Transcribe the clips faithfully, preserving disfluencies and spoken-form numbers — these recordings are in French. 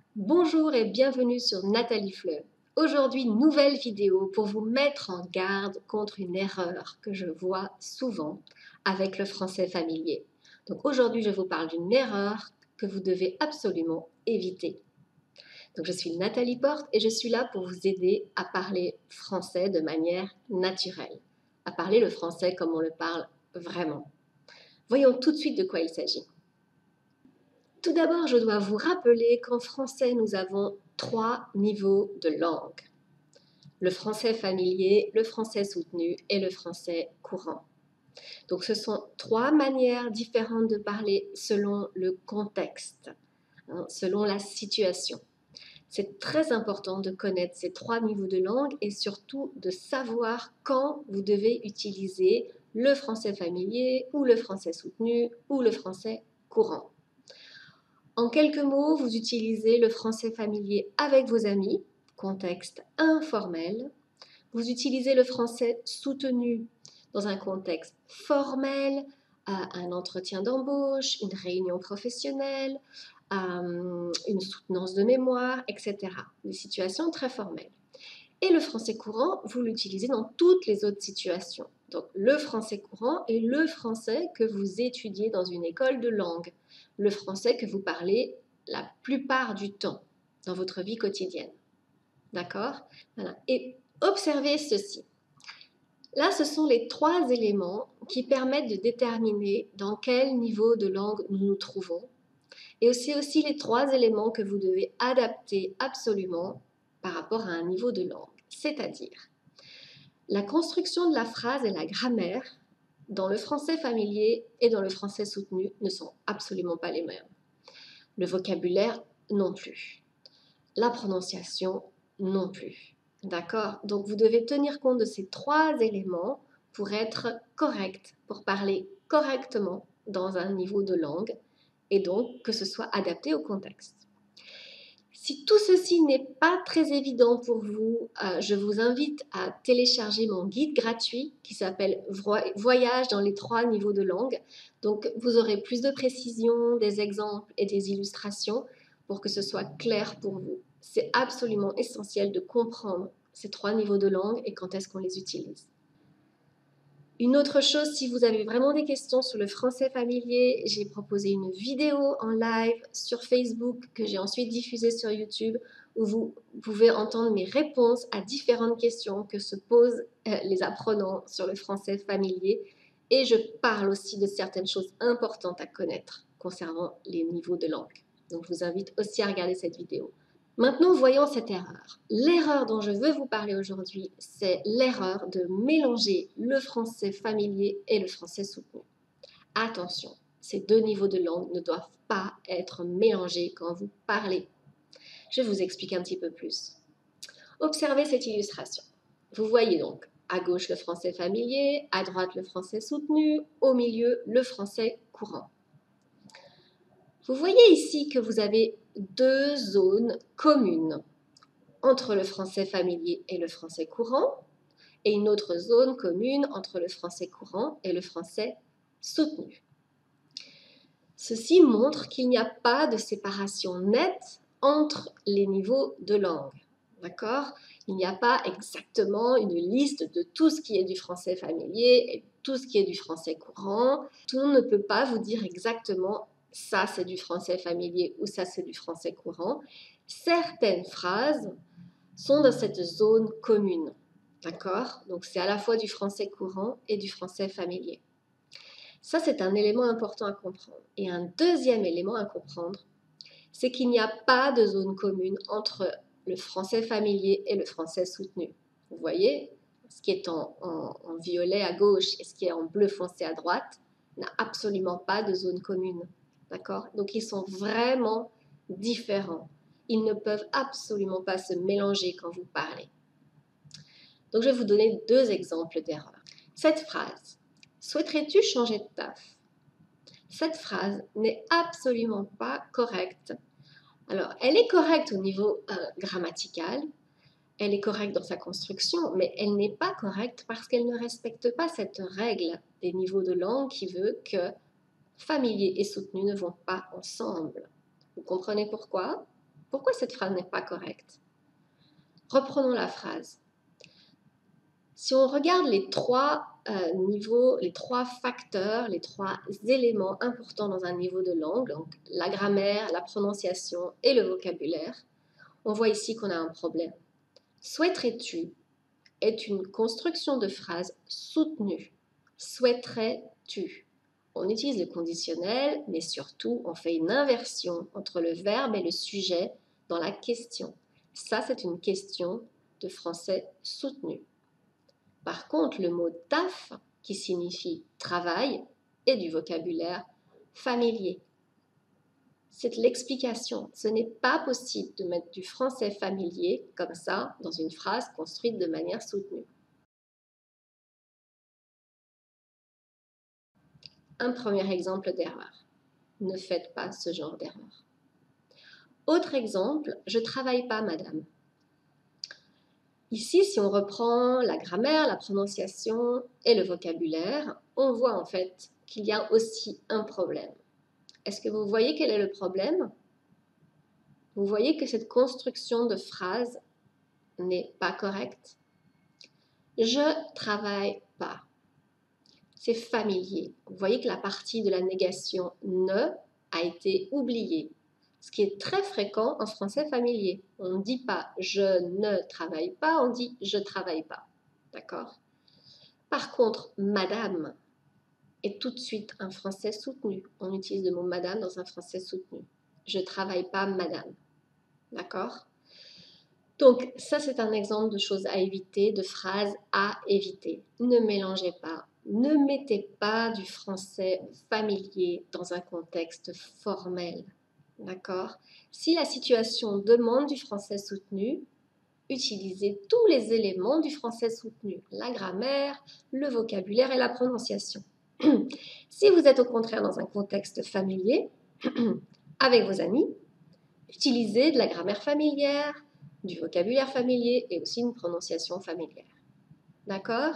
Bonjour et bienvenue sur Nathalie Fleur. Aujourd'hui, nouvelle vidéo pour vous mettre en garde contre une erreur que je vois souvent avec le français familier. Donc aujourd'hui, je vous parle d'une erreur que vous devez absolument éviter. Donc je suis Nathalie Porte et je suis là pour vous aider à parler français de manière naturelle, à parler le français comme on le parle vraiment. Voyons tout de suite de quoi il s'agit. Tout d'abord, je dois vous rappeler qu'en français, nous avons trois niveaux de langue. Le français familier, le français soutenu et le français courant. Donc ce sont trois manières différentes de parler selon le contexte, hein, selon la situation. C'est très important de connaître ces trois niveaux de langue et surtout de savoir quand vous devez utiliser le français familier ou le français soutenu ou le français courant. En quelques mots, vous utilisez le français familier avec vos amis, contexte informel. Vous utilisez le français soutenu dans un contexte formel, un entretien d'embauche, une réunion professionnelle, une soutenance de mémoire, et cetera. Des situations très formelles. Et le français courant, vous l'utilisez dans toutes les autres situations. Donc le français courant est le français que vous étudiez dans une école de langue, le français que vous parlez la plupart du temps dans votre vie quotidienne. D'accord? Voilà. Et observez ceci. Là, ce sont les trois éléments qui permettent de déterminer dans quel niveau de langue nous nous trouvons. Et c'est aussi les trois éléments que vous devez adapter absolument par rapport à un niveau de langue. C'est-à-dire, la construction de la phrase et la grammaire dans le français familier et dans le français soutenu ne sont absolument pas les mêmes. Le vocabulaire non plus. La prononciation non plus. D'accord? Donc vous devez tenir compte de ces trois éléments pour être correct, pour parler correctement dans un niveau de langue et donc que ce soit adapté au contexte. Si tout ceci n'est pas très évident pour vous, euh, je vous invite à télécharger mon guide gratuit qui s'appelle Voyage dans les trois niveaux de langue. Donc vous aurez plus de précisions, des exemples et des illustrations pour que ce soit clair pour vous. C'est absolument essentiel de comprendre ces trois niveaux de langue et quand est-ce qu'on les utilise. Une autre chose, si vous avez vraiment des questions sur le français familier, j'ai proposé une vidéo en live sur Facebook que j'ai ensuite diffusée sur YouTube où vous pouvez entendre mes réponses à différentes questions que se posent euh, les apprenants sur le français familier. Et je parle aussi de certaines choses importantes à connaître concernant les niveaux de langue. Donc je vous invite aussi à regarder cette vidéo. Maintenant, voyons cette erreur. L'erreur dont je veux vous parler aujourd'hui, c'est l'erreur de mélanger le français familier et le français soutenu. Attention, ces deux niveaux de langue ne doivent pas être mélangés quand vous parlez. Je vais vous expliquer un petit peu plus. Observez cette illustration. Vous voyez donc à gauche le français familier, à droite le français soutenu, au milieu le français courant. Vous voyez ici que vous avez deux zones communes entre le français familier et le français courant, et une autre zone commune entre le français courant et le français soutenu. Ceci montre qu'il n'y a pas de séparation nette entre les niveaux de langue. D'accord? Il n'y a pas exactement une liste de tout ce qui est du français familier et tout ce qui est du français courant. Tout le monde ne peut pas vous dire exactement ça c'est du français familier ou ça c'est du français courant. Certaines phrases sont dans cette zone commune. D'accord? Donc c'est à la fois du français courant et du français familier. Ça, c'est un élément important à comprendre. Et un deuxième élément à comprendre, c'est qu'il n'y a pas de zone commune entre le français familier et le français soutenu. Vous voyez, ce qui est en, en, en violet à gauche et ce qui est en bleu foncé à droite n'a absolument pas de zone commune. D'accord? Donc ils sont vraiment différents. Ils ne peuvent absolument pas se mélanger quand vous parlez. Donc je vais vous donner deux exemples d'erreurs. Cette phrase, souhaiterais-tu changer de taf? Cette phrase n'est absolument pas correcte. Alors, elle est correcte au niveau euh, grammatical, elle est correcte dans sa construction, mais elle n'est pas correcte parce qu'elle ne respecte pas cette règle des niveaux de langue qui veut que familier et soutenu ne vont pas ensemble. Vous comprenez pourquoi? Pourquoi cette phrase n'est pas correcte? Reprenons la phrase. Si on regarde les trois euh, niveaux, les trois facteurs, les trois éléments importants dans un niveau de langue, donc la grammaire, la prononciation et le vocabulaire, on voit ici qu'on a un problème. Souhaiterais-tu est une construction de phrase soutenue. Souhaiterais-tu? On utilise le conditionnel, mais surtout, on fait une inversion entre le verbe et le sujet dans la question. Ça, c'est une question de français soutenu. Par contre, le mot taf, qui signifie travail, est du vocabulaire familier. C'est l'explication. Ce n'est pas possible de mettre du français familier comme ça dans une phrase construite de manière soutenue. Un premier exemple d'erreur. Ne faites pas ce genre d'erreur. Autre exemple, je ne travaille pas, madame. Ici, si on reprend la grammaire, la prononciation et le vocabulaire, on voit en fait qu'il y a aussi un problème. Est-ce que vous voyez quel est le problème? Vous voyez que cette construction de phrase n'est pas correcte. Je travaille pas. C'est familier. Vous voyez que la partie de la négation ne a été oubliée. Ce qui est très fréquent en français familier. On ne dit pas je ne travaille pas, on dit je travaille pas. D'accord? Par contre, madame est tout de suite un français soutenu. On utilise le mot madame dans un français soutenu. Je travaille pas, madame. D'accord? Donc, ça, c'est un exemple de choses à éviter, de phrases à éviter. Ne mélangez pas. Ne mettez pas du français familier dans un contexte formel. D'accord? Si la situation demande du français soutenu, utilisez tous les éléments du français soutenu. La grammaire, le vocabulaire et la prononciation. Si vous êtes au contraire dans un contexte familier, avec vos amis, utilisez de la grammaire familière, du vocabulaire familier et aussi une prononciation familière. D'accord?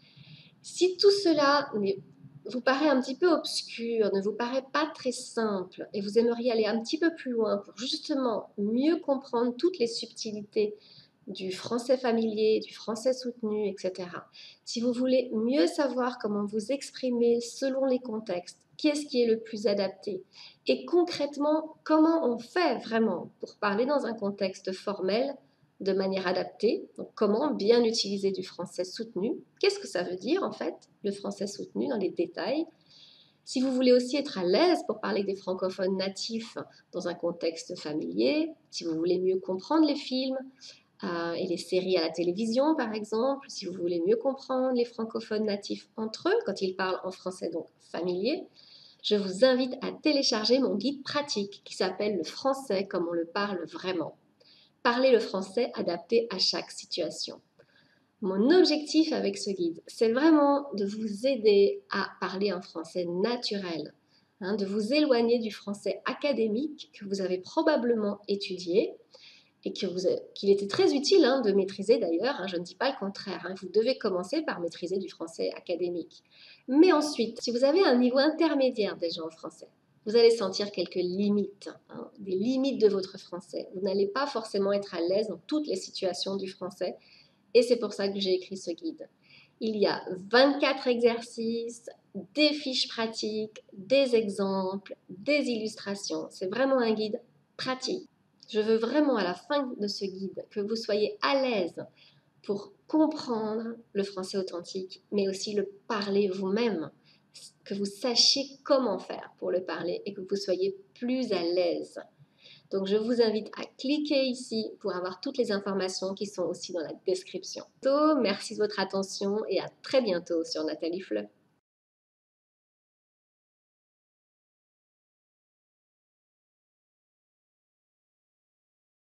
Si tout cela vous paraît un petit peu obscur, ne vous paraît pas très simple et vous aimeriez aller un petit peu plus loin pour justement mieux comprendre toutes les subtilités du français familier, du français soutenu, et cetera. Si vous voulez mieux savoir comment vous exprimer selon les contextes, qu'est-ce qui est le plus adapté et concrètement, comment on fait vraiment pour parler dans un contexte formel de manière adaptée, donc comment bien utiliser du français soutenu, qu'est-ce que ça veut dire en fait, le français soutenu dans les détails. Si vous voulez aussi être à l'aise pour parler des francophones natifs dans un contexte familier, si vous voulez mieux comprendre les films, Euh, et les séries à la télévision, par exemple, si vous voulez mieux comprendre les francophones natifs entre eux, quand ils parlent en français donc familier, je vous invite à télécharger mon guide pratique qui s'appelle « Le français comme on le parle vraiment ». Parler le français adapté à chaque situation. Mon objectif avec ce guide, c'est vraiment de vous aider à parler un français naturel, hein, de vous éloigner du français académique que vous avez probablement étudié, et qu'il était très utile hein, de maîtriser d'ailleurs, hein, je ne dis pas le contraire, hein, vous devez commencer par maîtriser du français académique. Mais ensuite, si vous avez un niveau intermédiaire déjà en français, vous allez sentir quelques limites, hein, des limites de votre français. Vous n'allez pas forcément être à l'aise dans toutes les situations du français, et c'est pour ça que j'ai écrit ce guide. Il y a vingt-quatre exercices, des fiches pratiques, des exemples, des illustrations. C'est vraiment un guide pratique. Je veux vraiment à la fin de ce guide que vous soyez à l'aise pour comprendre le français authentique, mais aussi le parler vous-même, que vous sachiez comment faire pour le parler et que vous soyez plus à l'aise. Donc je vous invite à cliquer ici pour avoir toutes les informations qui sont aussi dans la description. Merci de votre attention et à très bientôt sur Nathalie Fleu.